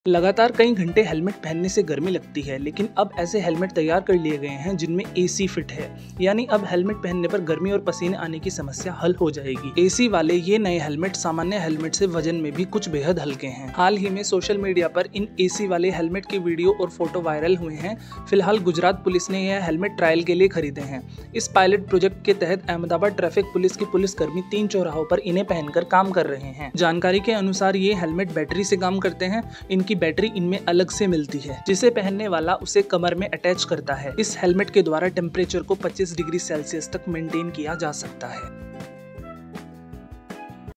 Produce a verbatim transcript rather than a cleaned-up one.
लगातार कई घंटे हेलमेट पहनने से गर्मी लगती है, लेकिन अब ऐसे हेलमेट तैयार कर लिए गए हैं जिनमें एसी फिट है। यानी अब हेलमेट पहनने पर गर्मी और पसीने आने की समस्या हल हो जाएगी। एसी वाले ये नए हेलमेट सामान्य हेलमेट से वजन में भी कुछ बेहद हल्के हैं। हाल ही में सोशल मीडिया पर इन एसी वाले हेलमेट की वीडियो और फोटो वायरल हुए हैं। फिलहाल गुजरात पुलिस ने यह हेलमेट ट्रायल के लिए खरीदे हैं। इस पायलट प्रोजेक्ट के तहत अहमदाबाद ट्रैफिक पुलिस की पुलिसकर्मी तीन चौराहों पर इन्हें पहनकर काम कर रहे हैं। जानकारी के अनुसार ये हेलमेट बैटरी से काम करते हैं। इनकी बैटरी इनमें अलग से मिलती है, जिसे पहनने वाला उसे कमर में अटैच करता है। इस हेलमेट के द्वारा टेम्परेचर को पच्चीस डिग्री सेल्सियस तक मेंटेन किया जा सकता है।